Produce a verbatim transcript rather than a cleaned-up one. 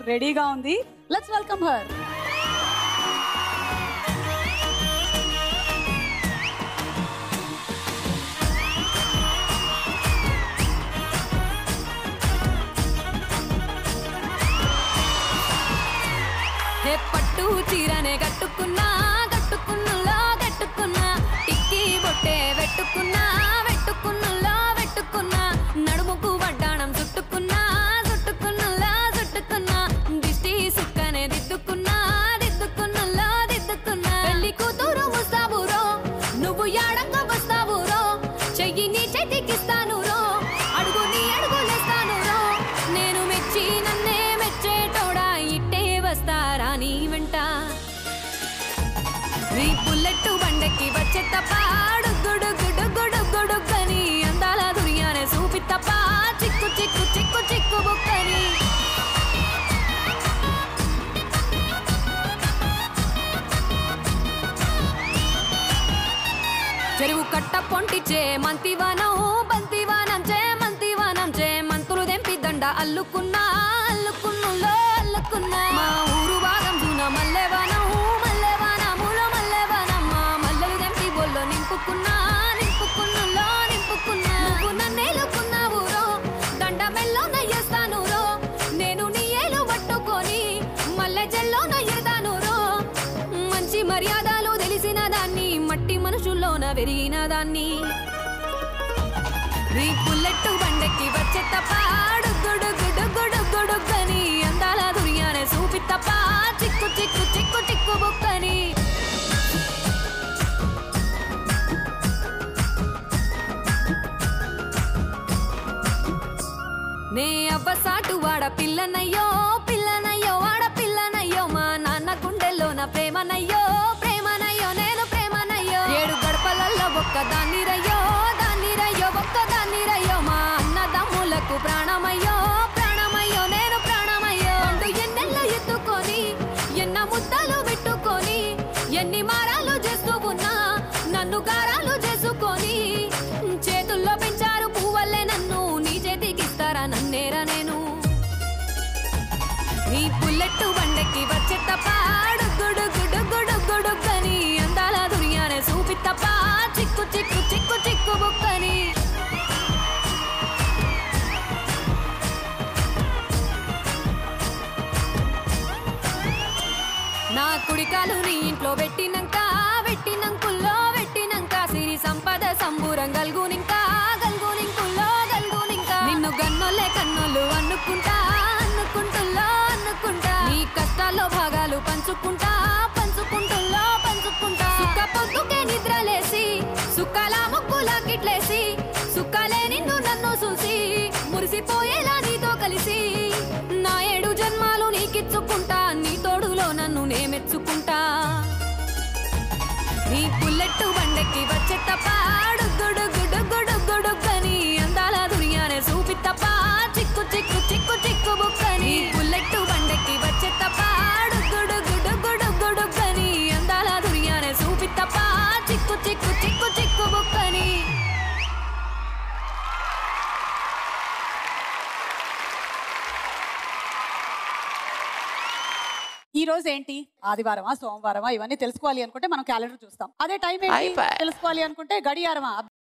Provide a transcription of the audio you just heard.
రెడీగా ఉంది. Let's welcome her. పట్టు చీరనే కట్టుకున్నా కట్టుకున్నులో కట్టుకున్నా టిక్కి బొట్టే వెట్టుకున్నా వెట్టుకున్నులో వెట్టుకున్నా నడుముకు వడ్డాణం చుట్టుకున్నా చుట్టుకున్నులో చుట్టుకున్నా దిష్టి సుక్కనే దిద్దుకున్నా దిద్దుకున్నులో దిద్దుకున్నా పెళ్లి కూతురు వస్తావురో నువ్వు యాడంగా వస్తావురో చెయ్యి నీ చేతికిస్తాను రో అడుగు నీ అడుగులేస్తాను రో నేను మెచ్చి నన్నే మెచ్చేటోడా ఇట్టే వస్తారా నీ వెంట నీ బుల్లెట్ బండకి వచ్చే తప్ప గుడు గుడు గుడు గుడుగని అందాల దునియానే చూపి తప్ప చిక్కు చిక్కు చిక్కు చిక్కు బుక్కని చెరువు కట్ట పొంటిచే మంతివానం బంతివానం చే మంతివానం చే మంతులు దెంపి దండ అల్లుకున్నా అల్లుకున్నులో అల్లుకున్నా మా ఊరు భాగం జూన మల్లెవానం మల్లెవానములో మల్లెవానమ్మ మల్లెలు దెంపి బొల్లో నింపుకున్నా నింపుకున్నులో నింపుకున్నా నువ్వు నన్నేలుకున్నావు రో దండ మెల్లో నయ్యేస్తాను రో నేను నీ ఏలు పట్టుకొని మల్లె జల్లో నయ్యేదాను రో మంచి మర్యాదలు తెలిసిన దాన్ని మట్టి మనుషుల్లోన పెరిగిన దాన్ని నీ బుల్లెట్ బండకి వచ్చే తప్ప గుడు గుడు గుడు గుడుగని అందాల దునియానే చూపి తప్ప చిక్కు చిక్కు చిక్కు చిక్కు బుక్కని నే అవ్వసాటు వాడ పిల్లనయ్యో పిల్లనయ్యో వాడ పిల్లనయ్యో మా నాన్న గుండెల్లోన ప్రేమనయ్యో ప్రేమనయ్యో నేను ప్రేమనయ్యో ఏడు గడపలల్లో ఒక్క దాన్ని రయ్యో దాన్ని రయ్యో ఒక్క దాన్ని రయ్యో మా అన్నదమ్ములకు ప్రాణమయ్యో ప్రాణమయ్యో నేను ప్రాణమయ్యో అంటూ ఎన్నెల్లో ఎత్తుకొని ఎన్న ముద్దలు పెట్టుకొని ఎన్ని మారాలు చేస్తూ ఉన్నా నన్ను గారాలు చేసుకొని చేతుల్లో పెంచారు పువ్వల్లే నన్ను నీ చేతికిస్తారా నన్నేరా నేను నీ బుల్లెట్ బండకి వచ్చే తప్ప గుడు గుడు గుడు గుడుగని అందాల దునియానే చూపి తప్ప చిక్కు చిక్కు చిక్కు చిక్కు బుక్కని నా కుడికాలు నీ ఇంట్లో పెట్టినంక పెట్టినంకుల్లో పెట్టినంక సిరి సంపద సంబూరం గల్గునింకా గల్గునింకుల్లో గల్గునింకా నిన్ను గన్నోలే కన్నోళ్ళు అనుకుంటా అనుకుంటుల్లో అనుకుంటా నీ కష్టాల్లో భాగాలు పంచుకుంటా పంచుకుంటుల్లో పంచుకుంటా సుఖ పొద్దుకే నిద్రలేసి సుఖాల ముక్కులా కిట్లేసి సుఖాలే నిన్ను నన్ను చూసి మురిసిపోయేలా నీతో కలిసి నా ఏడు జన్మాలు నీకిచ్చుకుంటా నీ తోడులో నన్ను నే మెచ్చుకుంటా నీ బుల్లెట్ బండకి వచ్చే తప్ప గుడు గుడు గుడు గుడుగని అందాల దునియానే చూపి తప్ప చిక్కు చిక్కు చిక్కు చిక్కు బుక్కని బుల్లెట్ బండకి వచ్చే తప్ప గుడు గుడు గుడు గుడుగని అందాల దునియానే చూపి తప్ప చిక్కు చిక్కు చిక్కు చిక్కు బుక్కని ఈ రోజు ఏంటి ఆదివారమా సోమవారమా ఇవన్నీ తెలుసుకోవాలి అనుకుంటే మనం క్యాలెండర్ చూస్తాం. అదే టైం ఏంటి తెలుసుకోవాలి అనుకుంటే గడియారమా